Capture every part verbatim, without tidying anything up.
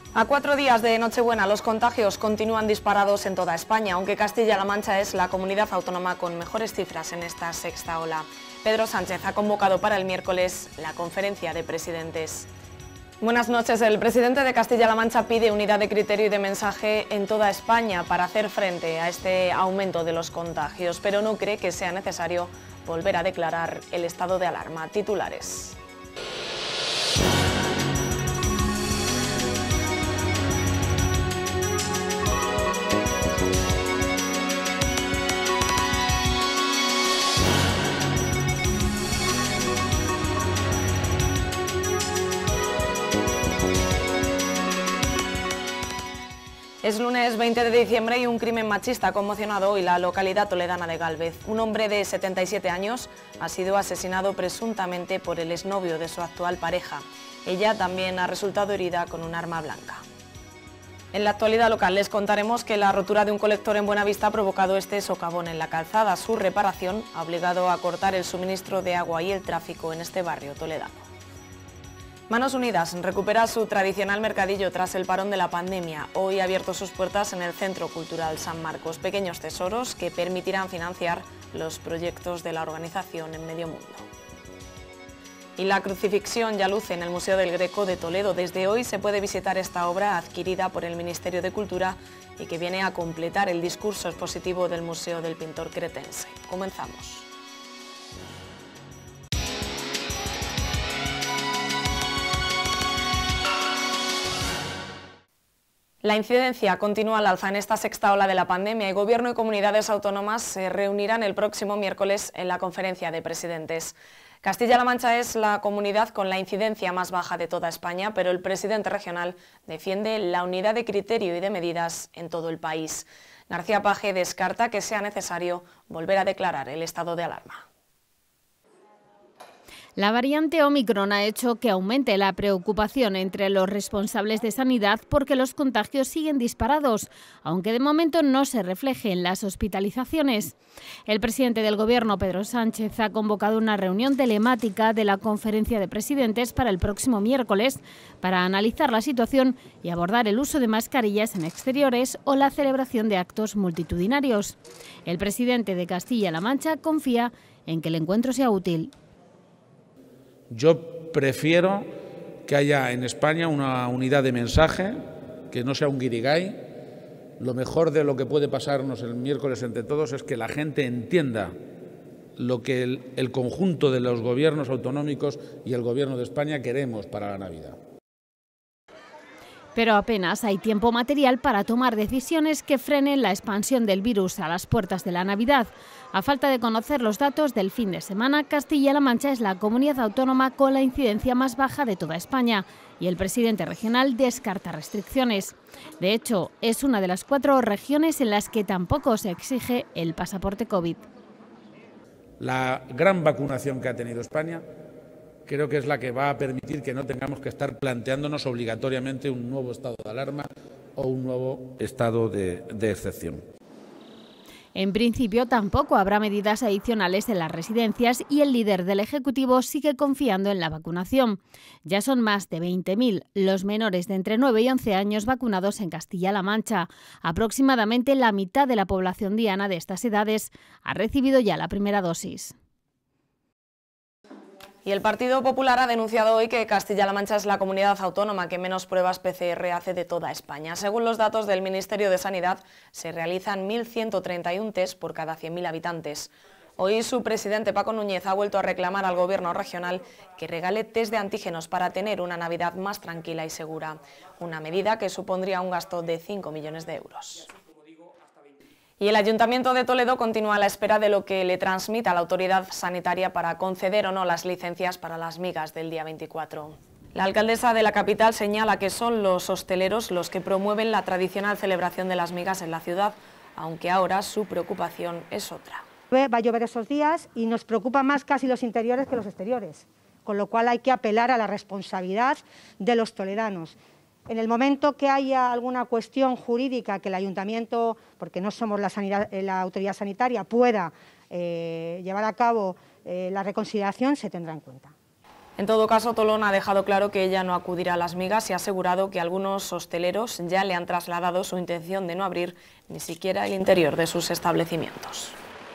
A cuatro días de Nochebuena, los contagios continúan disparados en toda España, aunque Castilla-La Mancha es la comunidad autónoma con mejores cifras en esta sexta ola. Pedro Sánchez ha convocado para el miércoles la conferencia de presidentes. Buenas noches. El presidente de Castilla-La Mancha pide unidad de criterio y de mensaje en toda España para hacer frente a este aumento de los contagios, pero no cree que sea necesario volver a declarar el estado de alarma. Titulares. Es lunes veinte de diciembre y un crimen machista ha conmocionado hoy la localidad toledana de Gálvez. Un hombre de setenta y siete años ha sido asesinado presuntamente por el exnovio de su actual pareja. Ella también ha resultado herida con un arma blanca. En la actualidad local les contaremos que la rotura de un colector en Buenavista ha provocado este socavón en la calzada. Su reparación ha obligado a cortar el suministro de agua y el tráfico en este barrio toledano. Manos Unidas recupera su tradicional mercadillo tras el parón de la pandemia. Hoy ha abierto sus puertas en el Centro Cultural San Marcos. Pequeños tesoros que permitirán financiar los proyectos de la organización en medio mundo. Y la crucifixión ya luce en el Museo del Greco de Toledo. Desde hoy se puede visitar esta obra adquirida por el Ministerio de Cultura y que viene a completar el discurso expositivo del Museo del Pintor Cretense. Comenzamos. La incidencia continúa al alza en esta sexta ola de la pandemia y Gobierno y comunidades autónomas se reunirán el próximo miércoles en la conferencia de presidentes. Castilla-La Mancha es la comunidad con la incidencia más baja de toda España, pero el presidente regional defiende la unidad de criterio y de medidas en todo el país. García Page descarta que sea necesario volver a declarar el estado de alarma. La variante Omicron ha hecho que aumente la preocupación entre los responsables de sanidad porque los contagios siguen disparados, aunque de momento no se refleje en las hospitalizaciones. El presidente del Gobierno, Pedro Sánchez, ha convocado una reunión telemática de la conferencia de presidentes para el próximo miércoles para analizar la situación y abordar el uso de mascarillas en exteriores o la celebración de actos multitudinarios. El presidente de Castilla-La Mancha confía en que el encuentro sea útil. Yo prefiero que haya en España una unidad de mensaje, que no sea un guirigay. Lo mejor de lo que puede pasarnos el miércoles entre todos es que la gente entienda lo que el, el conjunto de los gobiernos autonómicos y el Gobierno de España queremos para la Navidad. Pero apenas hay tiempo material para tomar decisiones que frenen la expansión del virus a las puertas de la Navidad. A falta de conocer los datos del fin de semana, Castilla-La Mancha es la comunidad autónoma con la incidencia más baja de toda España y el presidente regional descarta restricciones. De hecho, es una de las cuatro regiones en las que tampoco se exige el pasaporte COVID. La gran vacunación que ha tenido España creo que es la que va a permitir que no tengamos que estar planteándonos obligatoriamente un nuevo estado de alarma o un nuevo estado de, de excepción. En principio tampoco habrá medidas adicionales en las residencias y el líder del Ejecutivo sigue confiando en la vacunación. Ya son más de veinte mil los menores de entre nueve y once años vacunados en Castilla-La Mancha. Aproximadamente la mitad de la población diana de estas edades ha recibido ya la primera dosis. Y el Partido Popular ha denunciado hoy que Castilla-La Mancha es la comunidad autónoma que menos pruebas P C R hace de toda España. Según los datos del Ministerio de Sanidad, se realizan mil ciento treinta y uno test por cada cien mil habitantes. Hoy su presidente Paco Núñez ha vuelto a reclamar al Gobierno regional que regale test de antígenos para tener una Navidad más tranquila y segura. Una medida que supondría un gasto de cinco millones de euros. Y el Ayuntamiento de Toledo continúa a la espera de lo que le transmita la autoridad sanitaria para conceder o no las licencias para las migas del día veinticuatro. La alcaldesa de la capital señala que son los hosteleros los que promueven la tradicional celebración de las migas en la ciudad, aunque ahora su preocupación es otra. Va a llover esos días y nos preocupa más casi los interiores que los exteriores, con lo cual hay que apelar a la responsabilidad de los toledanos. En el momento que haya alguna cuestión jurídica que el ayuntamiento, porque no somos la, sanidad, la autoridad sanitaria, pueda eh, llevar a cabo eh, la reconsideración, se tendrá en cuenta. En todo caso, Tolón ha dejado claro que ella no acudirá a las migas y ha asegurado que algunos hosteleros ya le han trasladado su intención de no abrir ni siquiera el interior de sus establecimientos.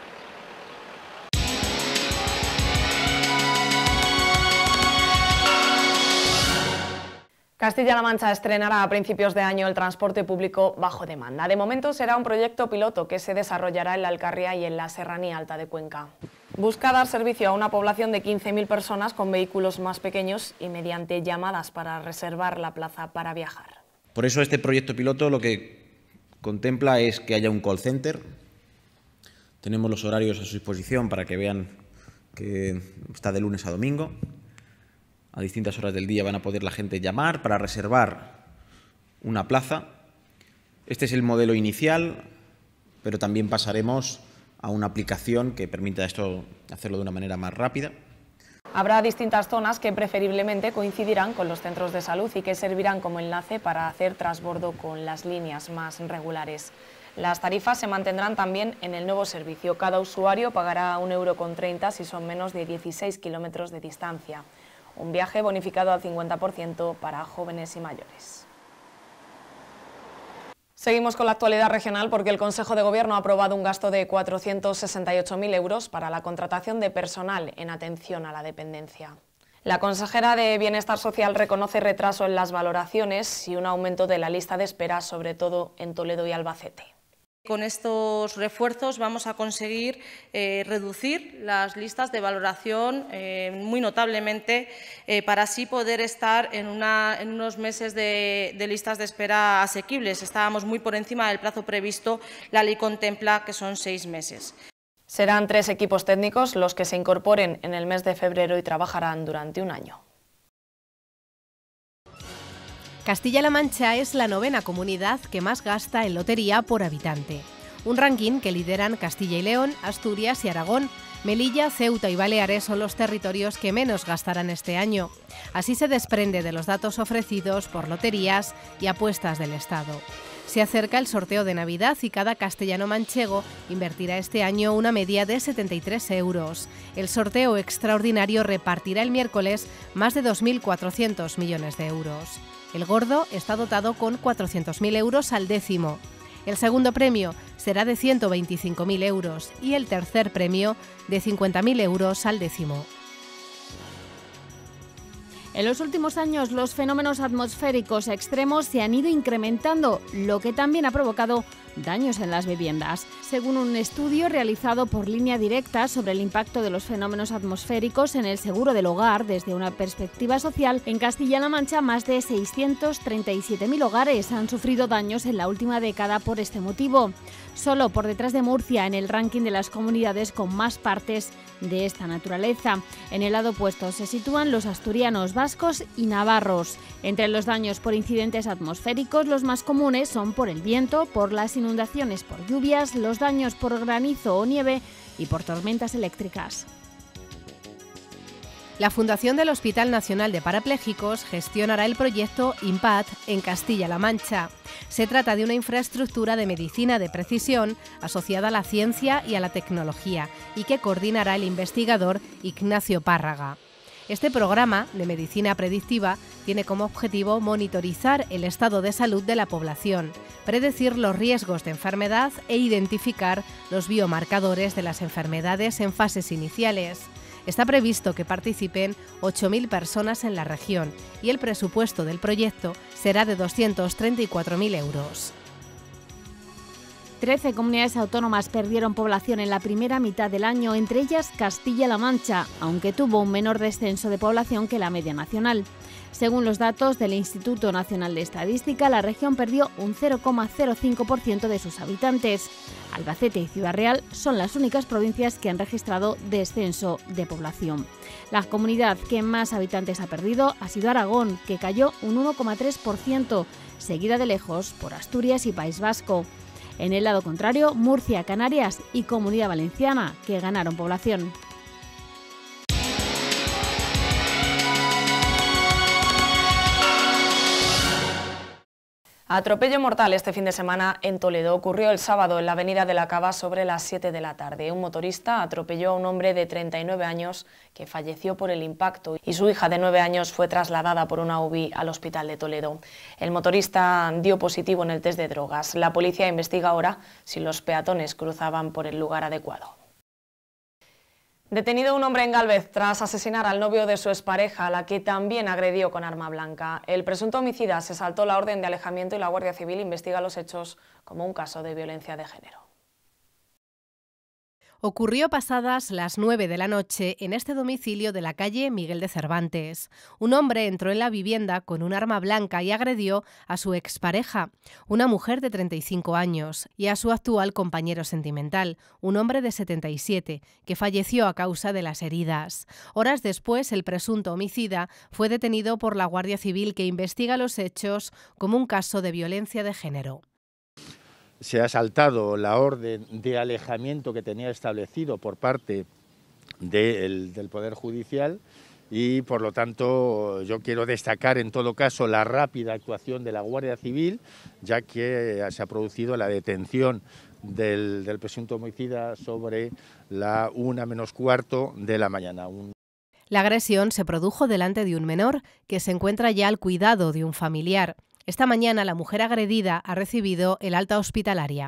Castilla-La Mancha estrenará a principios de año el transporte público bajo demanda. De momento será un proyecto piloto que se desarrollará en la Alcarria y en la Serranía Alta de Cuenca. Busca dar servicio a una población de quince mil personas con vehículos más pequeños y mediante llamadas para reservar la plaza para viajar. Por eso este proyecto piloto lo que contempla es que haya un call center. Tenemos los horarios a su disposición para que vean que está de lunes a domingo. A distintas horas del día van a poder la gente llamar para reservar una plaza. Este es el modelo inicial, pero también pasaremos a una aplicación que permita esto hacerlo de una manera más rápida. Habrá distintas zonas que preferiblemente coincidirán con los centros de salud y que servirán como enlace para hacer transbordo con las líneas más regulares. Las tarifas se mantendrán también en el nuevo servicio. Cada usuario pagará un euro con treinta si son menos de dieciséis kilómetros de distancia. Un viaje bonificado al cincuenta por ciento para jóvenes y mayores. Seguimos con la actualidad regional porque el Consejo de Gobierno ha aprobado un gasto de cuatrocientos sesenta y ocho mil euros para la contratación de personal en atención a la dependencia. La consejera de Bienestar Social reconoce retraso en las valoraciones y un aumento de la lista de espera, sobre todo en Toledo y Albacete. Con estos refuerzos vamos a conseguir eh, reducir las listas de valoración eh, muy notablemente eh, para así poder estar en, una, en unos meses de, de listas de espera asequibles. Estábamos muy por encima del plazo previsto, la ley contempla que son seis meses. Serán tres equipos técnicos los que se incorporen en el mes de febrero y trabajarán durante un año. Castilla-La Mancha es la novena comunidad que más gasta en lotería por habitante. Un ranking que lideran Castilla y León, Asturias y Aragón. Melilla, Ceuta y Baleares son los territorios que menos gastarán este año. Así se desprende de los datos ofrecidos por Loterías y Apuestas del Estado. Se acerca el sorteo de Navidad y cada castellano manchego invertirá este año una media de setenta y tres euros. El sorteo extraordinario repartirá el miércoles más de dos mil cuatrocientos millones de euros. El gordo está dotado con cuatrocientos mil euros al décimo. El segundo premio será de ciento veinticinco mil euros y el tercer premio de cincuenta mil euros al décimo. En los últimos años los fenómenos atmosféricos extremos se han ido incrementando, lo que también ha provocado daños en las viviendas. Según un estudio realizado por Línea Directa sobre el impacto de los fenómenos atmosféricos en el seguro del hogar desde una perspectiva social, en Castilla-La Mancha más de seiscientos treinta y siete mil hogares han sufrido daños en la última década por este motivo. Solo por detrás de Murcia en el ranking de las comunidades con más partes de esta naturaleza. En el lado opuesto se sitúan los asturianos, vascos y navarros. Entre los daños por incidentes atmosféricos, los más comunes son por el viento, por las inundaciones por lluvias, los daños por granizo o nieve y por tormentas eléctricas. La Fundación del Hospital Nacional de Parapléjicos gestionará el proyecto IMPACT en Castilla-La Mancha. Se trata de una infraestructura de medicina de precisión asociada a la ciencia y a la tecnología y que coordinará el investigador Ignacio Párraga. Este programa de medicina predictiva tiene como objetivo monitorizar el estado de salud de la población, predecir los riesgos de enfermedad e identificar los biomarcadores de las enfermedades en fases iniciales. Está previsto que participen ocho mil personas en la región y el presupuesto del proyecto será de doscientos treinta y cuatro mil euros. Trece comunidades autónomas perdieron población en la primera mitad del año, entre ellas Castilla-La Mancha, aunque tuvo un menor descenso de población que la media nacional. Según los datos del Instituto Nacional de Estadística, la región perdió un cero coma cero cinco por ciento de sus habitantes. Albacete y Ciudad Real son las únicas provincias que han registrado descenso de población. La comunidad que más habitantes ha perdido ha sido Aragón, que cayó un uno coma tres por ciento, seguida de lejos por Asturias y País Vasco. En el lado contrario, Murcia, Canarias y Comunidad Valenciana, que ganaron población. Atropello mortal este fin de semana en Toledo. Ocurrió el sábado en la avenida de la Cava sobre las siete de la tarde. Un motorista atropelló a un hombre de treinta y nueve años que falleció por el impacto y su hija de nueve años fue trasladada por una U B I al hospital de Toledo. El motorista dio positivo en el test de drogas. La policía investiga ahora si los peatones cruzaban por el lugar adecuado. Detenido un hombre en Gálvez tras asesinar al novio de su expareja, a la que también agredió con arma blanca. El presunto homicida se saltó la orden de alejamiento y la Guardia Civil investiga los hechos como un caso de violencia de género. Ocurrió pasadas las nueve de la noche en este domicilio de la calle Miguel de Cervantes. Un hombre entró en la vivienda con un arma blanca y agredió a su expareja, una mujer de treinta y cinco años, y a su actual compañero sentimental, un hombre de setenta y siete, que falleció a causa de las heridas. Horas después, el presunto homicida fue detenido por la Guardia Civil, que investiga los hechos como un caso de violencia de género. Se ha saltado la orden de alejamiento que tenía establecido por parte de, del Poder Judicial y, por lo tanto, yo quiero destacar en todo caso la rápida actuación de la Guardia Civil, ya que se ha producido la detención del, del presunto homicida sobre la una menos cuarto de la mañana. Un... La agresión se produjo delante de un menor que se encuentra ya al cuidado de un familiar. Esta mañana la mujer agredida ha recibido el alta hospitalaria.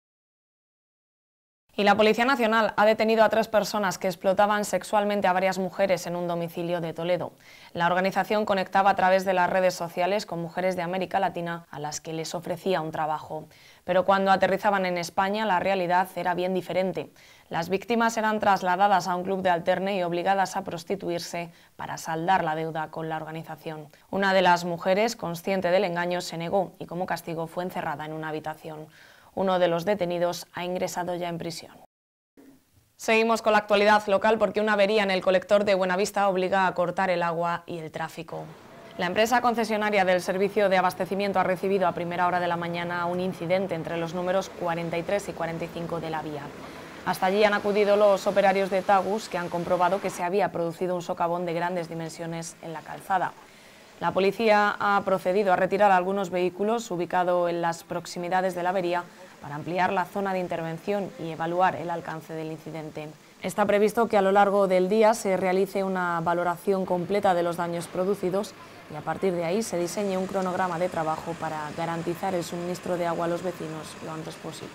Y la Policía Nacional ha detenido a tres personas que explotaban sexualmente a varias mujeres en un domicilio de Toledo. La organización conectaba a través de las redes sociales con mujeres de América Latina a las que les ofrecía un trabajo. Pero cuando aterrizaban en España, la realidad era bien diferente. Las víctimas eran trasladadas a un club de alterne y obligadas a prostituirse para saldar la deuda con la organización. Una de las mujeres, consciente del engaño, se negó y como castigo fue encerrada en una habitación. Uno de los detenidos ha ingresado ya en prisión. Seguimos con la actualidad local porque una avería en el colector de Buenavista obliga a cortar el agua y el tráfico. La empresa concesionaria del servicio de abastecimiento ha recibido a primera hora de la mañana un incidente entre los números cuarenta y tres y cuarenta y cinco de la vía. Hasta allí han acudido los operarios de Tagus, que han comprobado que se había producido un socavón de grandes dimensiones en la calzada. La policía ha procedido a retirar algunos vehículos ubicados en las proximidades de la avería para ampliar la zona de intervención y evaluar el alcance del incidente. Está previsto que a lo largo del día se realice una valoración completa de los daños producidos y a partir de ahí se diseñe un cronograma de trabajo para garantizar el suministro de agua a los vecinos lo antes posible.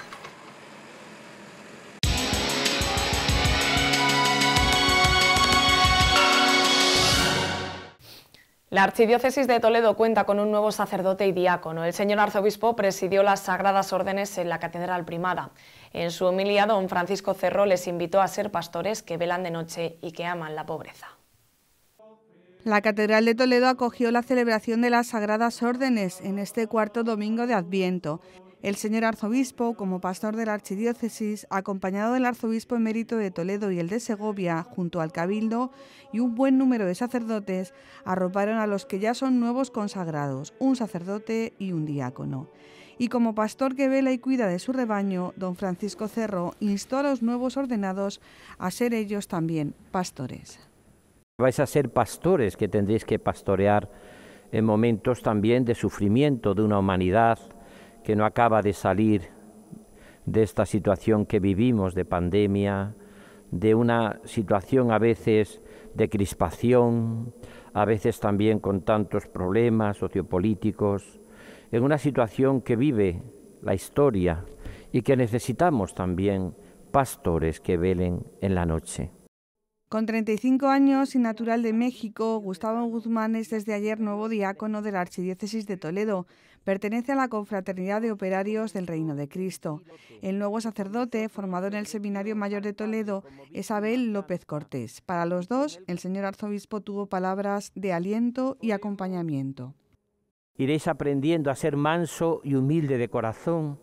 La Archidiócesis de Toledo cuenta con un nuevo sacerdote y diácono. El señor arzobispo presidió las sagradas órdenes en la Catedral Primada. En su homilía, don Francisco Cerro les invitó a ser pastores que velan de noche y que aman la pobreza. La Catedral de Toledo acogió la celebración de las sagradas órdenes en este cuarto domingo de Adviento. El señor arzobispo, como pastor de la archidiócesis, acompañado del arzobispo emérito de Toledo y el de Segovia, junto al cabildo y un buen número de sacerdotes, arroparon a los que ya son nuevos consagrados, un sacerdote y un diácono. Y como pastor que vela y cuida de su rebaño, don Francisco Cerro instó a los nuevos ordenados a ser ellos también pastores. Vais a ser pastores que tendréis que pastorear en momentos también de sufrimiento de una humanidad que no acaba de salir de esta situación que vivimos de pandemia, de una situación a veces de crispación, a veces también con tantos problemas sociopolíticos, en una situación que vive la historia y que necesitamos también pastores que velen en la noche. Con treinta y cinco años y natural de México, Gustavo Guzmán es desde ayer nuevo diácono de la Archidiócesis de Toledo. Pertenece a la Confraternidad de Operarios del Reino de Cristo. El nuevo sacerdote, formado en el Seminario Mayor de Toledo, es Abel López Cortés. Para los dos, el señor arzobispo tuvo palabras de aliento y acompañamiento. Iréis aprendiendo a ser manso y humilde de corazón,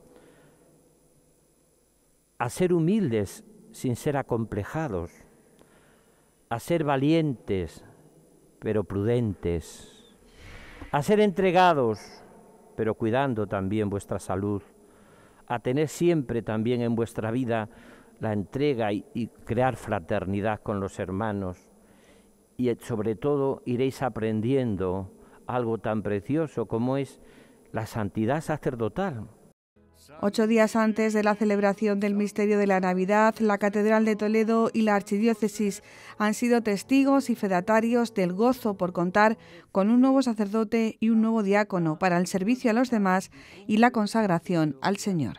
a ser humildes sin ser acomplejados, a ser valientes, pero prudentes, a ser entregados, pero cuidando también vuestra salud, a tener siempre también en vuestra vida la entrega y, y crear fraternidad con los hermanos, y sobre todo iréis aprendiendo algo tan precioso como es la santidad sacerdotal. Ocho días antes de la celebración del misterio de la Navidad, la Catedral de Toledo y la Archidiócesis han sido testigos y fedatarios del gozo por contar con un nuevo sacerdote y un nuevo diácono para el servicio a los demás y la consagración al Señor.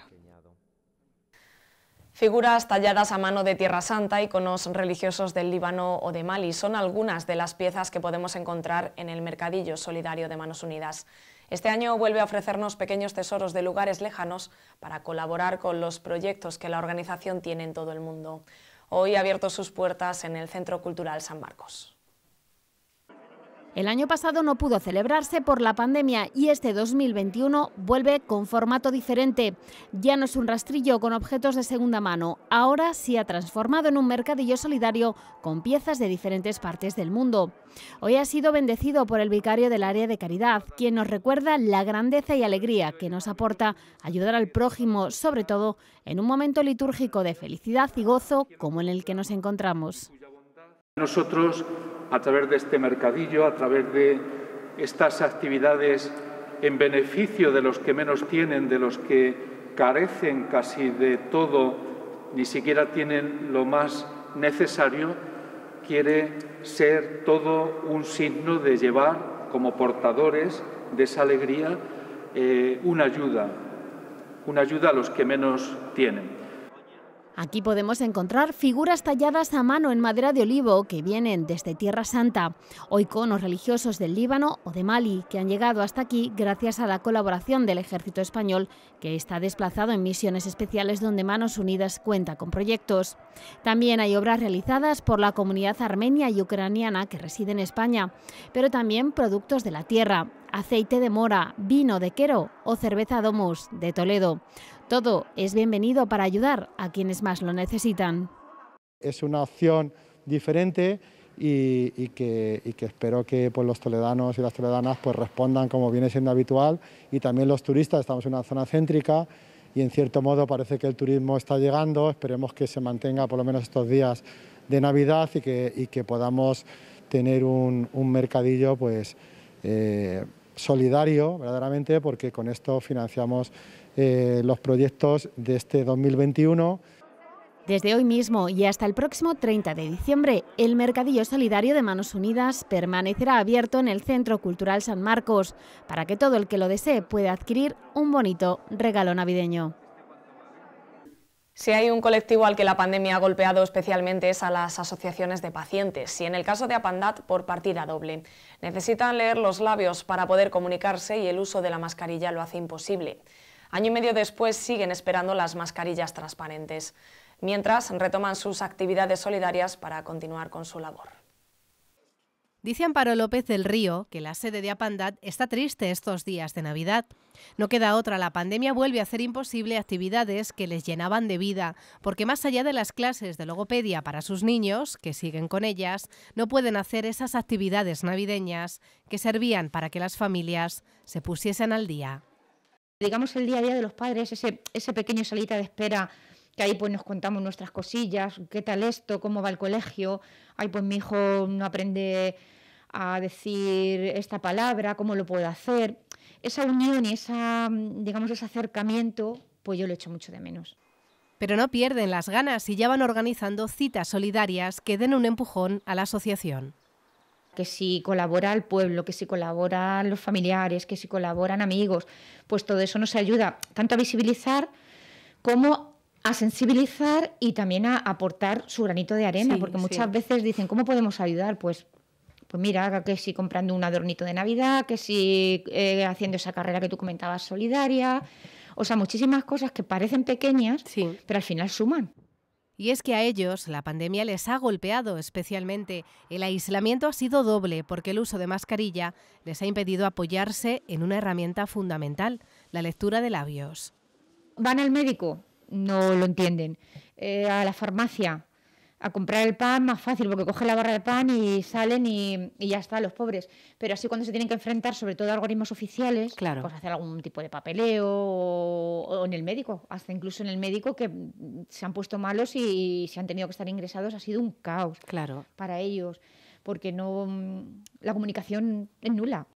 Figuras talladas a mano de Tierra Santa, iconos religiosos del Líbano o de Mali son algunas de las piezas que podemos encontrar en el Mercadillo Solidario de Manos Unidas. Este año vuelve a ofrecernos pequeños tesoros de lugares lejanos para colaborar con los proyectos que la organización tiene en todo el mundo. Hoy ha abierto sus puertas en el Centro Cultural San Marcos. El año pasado no pudo celebrarse por la pandemia y este dos mil veintiuno vuelve con formato diferente. Ya no es un rastrillo con objetos de segunda mano, ahora se ha transformado en un mercadillo solidario con piezas de diferentes partes del mundo. Hoy ha sido bendecido por el vicario del área de caridad, quien nos recuerda la grandeza y alegría que nos aporta ayudar al prójimo, sobre todo en un momento litúrgico de felicidad y gozo como en el que nos encontramos. Nosotros, a través de este mercadillo, a través de estas actividades en beneficio de los que menos tienen, de los que carecen casi de todo, ni siquiera tienen lo más necesario, quiere ser todo un signo de llevar, como portadores de esa alegría, eh, una ayuda, una ayuda a los que menos tienen. Aquí podemos encontrar figuras talladas a mano en madera de olivo que vienen desde Tierra Santa, o iconos religiosos del Líbano o de Mali que han llegado hasta aquí gracias a la colaboración del Ejército Español, que está desplazado en misiones especiales donde Manos Unidas cuenta con proyectos. También hay obras realizadas por la comunidad armenia y ucraniana que reside en España, pero también productos de la tierra, aceite de mora, vino de Quero o cerveza Domus de Toledo. Todo es bienvenido para ayudar a quienes más lo necesitan. Es una opción diferente y, y, que, y que espero que pues, los toledanos y las toledanas pues, respondan como viene siendo habitual, y también los turistas. Estamos en una zona céntrica y en cierto modo parece que el turismo está llegando. Esperemos que se mantenga por lo menos estos días de Navidad y que, y que podamos tener un, un mercadillo pues, eh, solidario verdaderamente, porque con esto financiamos eh, los proyectos de este dos mil veintiuno. Desde hoy mismo y hasta el próximo treinta de diciembre, el Mercadillo Solidario de Manos Unidas permanecerá abierto en el Centro Cultural San Marcos para que todo el que lo desee pueda adquirir un bonito regalo navideño. Si hay un colectivo al que la pandemia ha golpeado especialmente es a las asociaciones de pacientes, y en el caso de Apandat por partida doble. Necesitan leer los labios para poder comunicarse y el uso de la mascarilla lo hace imposible. Año y medio después siguen esperando las mascarillas transparentes, mientras retoman sus actividades solidarias para continuar con su labor. Dice Amparo López del Río que la sede de Apandat está triste estos días de Navidad. No queda otra, la pandemia vuelve a hacer imposible actividades que les llenaban de vida, porque más allá de las clases de logopedia para sus niños, que siguen con ellas, no pueden hacer esas actividades navideñas que servían para que las familias se pusiesen al día. Digamos el día a día de los padres, ese, ese pequeño salita de espera, que ahí pues nos contamos nuestras cosillas, qué tal esto, cómo va el colegio, ay pues mi hijo no aprende a decir esta palabra, cómo lo puedo hacer. Esa unión y esa, digamos, ese acercamiento, pues yo lo echo mucho de menos. Pero no pierden las ganas y ya van organizando citas solidarias que den un empujón a la asociación. Que si colabora el pueblo, que si colaboran los familiares, que si colaboran amigos, pues todo eso nos ayuda tanto a visibilizar como a sensibilizar y también a aportar su granito de arena, sí, porque muchas sí. veces dicen, ¿cómo podemos ayudar? Pues, pues mira, que si comprando un adornito de Navidad, que si eh, haciendo esa carrera que tú comentabas solidaria, o sea, muchísimas cosas que parecen pequeñas, sí. pero al final suman. Y es que a ellos la pandemia les ha golpeado especialmente. El aislamiento ha sido doble porque el uso de mascarilla les ha impedido apoyarse en una herramienta fundamental, la lectura de labios. Van al médico, no lo entienden. Eh, a la farmacia, a comprar el pan, más fácil, porque cogen la barra de pan y salen y, y ya está, los pobres. Pero así cuando se tienen que enfrentar, sobre todo a organismos oficiales, claro. pues hacer algún tipo de papeleo o, o en el médico, hasta incluso en el médico que se han puesto malos y, y se han tenido que estar ingresados, ha sido un caos claro. para ellos, porque no la comunicación es nula.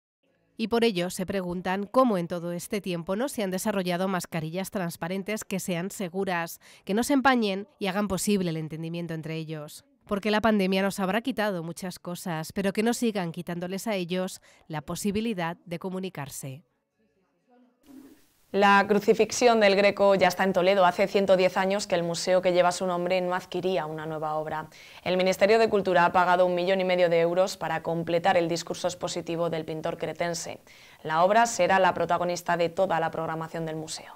Y por ello se preguntan cómo en todo este tiempo no se han desarrollado mascarillas transparentes que sean seguras, que no se empañen y hagan posible el entendimiento entre ellos. Porque la pandemia nos habrá quitado muchas cosas, pero que no sigan quitándoles a ellos la posibilidad de comunicarse. La crucifixión del Greco ya está en Toledo. Hace ciento diez años que el museo que lleva su nombre no adquiría una nueva obra. El Ministerio de Cultura ha pagado un millón y medio de euros para completar el discurso expositivo del pintor cretense. La obra será la protagonista de toda la programación del museo.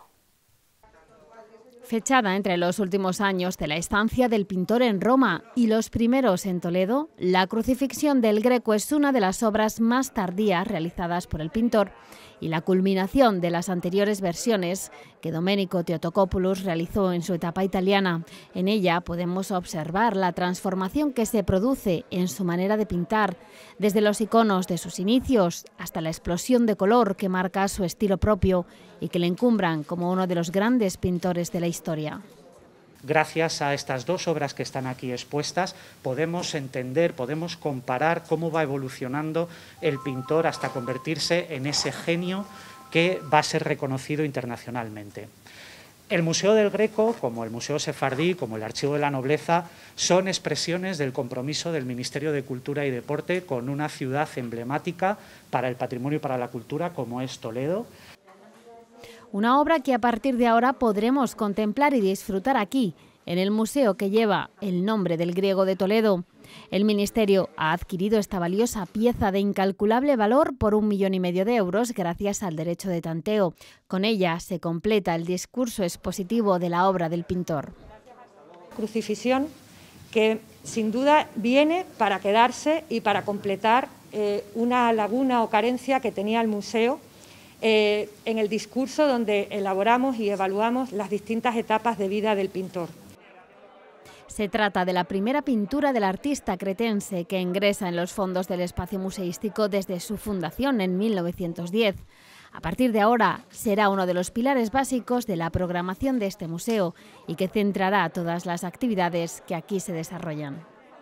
Fechada entre los últimos años de la estancia del pintor en Roma y los primeros en Toledo, la crucifixión del Greco es una de las obras más tardías realizadas por el pintor y la culminación de las anteriores versiones que Domenico Theotokopoulos realizó en su etapa italiana. En ella podemos observar la transformación que se produce en su manera de pintar, desde los iconos de sus inicios hasta la explosión de color que marca su estilo propio y que le encumbran como uno de los grandes pintores de la historia. Gracias a estas dos obras que están aquí expuestas, podemos entender, podemos comparar cómo va evolucionando el pintor hasta convertirse en ese genio que va a ser reconocido internacionalmente. El Museo del Greco, como el Museo Sefardí, como el Archivo de la Nobleza, son expresiones del compromiso del Ministerio de Cultura y Deporte con una ciudad emblemática para el patrimonio y para la cultura como es Toledo. Una obra que a partir de ahora podremos contemplar y disfrutar aquí, en el museo que lleva el nombre del griego de Toledo. El Ministerio ha adquirido esta valiosa pieza de incalculable valor por un millón y medio de euros gracias al derecho de tanteo. Con ella se completa el discurso expositivo de la obra del pintor. Crucifixión que sin duda viene para quedarse y para completar eh, una laguna o carencia que tenía el museo Eh, en el discurso donde elaboramos y evaluamos las distintas etapas de vida del pintor. Se trata de la primera pintura del artista cretense que ingresa en los fondos del espacio museístico desde su fundación en mil novecientos diez. A partir de ahora será uno de los pilares básicos de la programación de este museo y que centrará todas las actividades que aquí se desarrollan.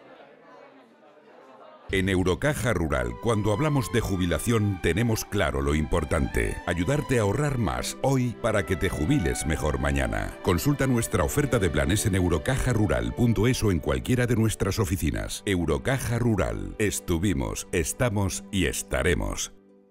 En Eurocaja Rural, cuando hablamos de jubilación, tenemos claro lo importante: ayudarte a ahorrar más hoy para que te jubiles mejor mañana. Consulta nuestra oferta de planes en eurocaja rural punto es o en cualquiera de nuestras oficinas. Eurocaja Rural. Estuvimos, estamos y estaremos.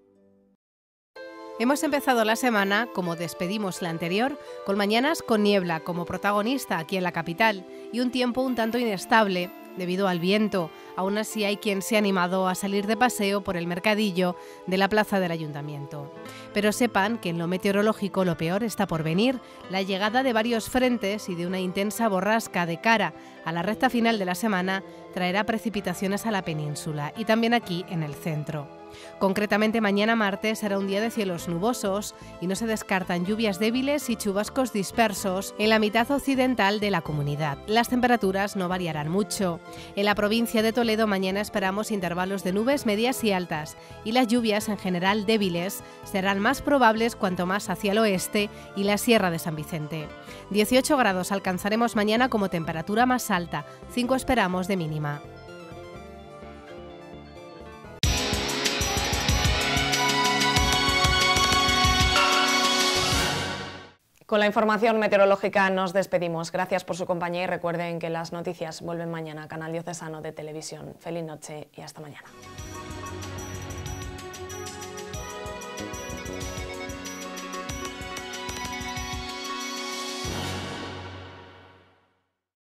Hemos empezado la semana, como despedimos la anterior, con mañanas con niebla como protagonista aquí en la capital y un tiempo un tanto inestable debido al viento. Aún así hay quien se ha animado a salir de paseo por el mercadillo de la plaza del Ayuntamiento. Pero sepan que en lo meteorológico lo peor está por venir: la llegada de varios frentes y de una intensa borrasca de cara a la recta final de la semana traerá precipitaciones a la península y también aquí en el centro. Concretamente mañana martes será un día de cielos nubosos y no se descartan lluvias débiles y chubascos dispersos en la mitad occidental de la comunidad. Las temperaturas no variarán mucho. En la provincia de Toledo mañana esperamos intervalos de nubes medias y altas y las lluvias en general débiles serán más probables cuanto más hacia el oeste y la Sierra de San Vicente. dieciocho grados alcanzaremos mañana como temperatura más alta, cinco esperamos de mínima. Con la información meteorológica nos despedimos. Gracias por su compañía y recuerden que las noticias vuelven mañana a Canal Diocesano de Televisión. Feliz noche y hasta mañana.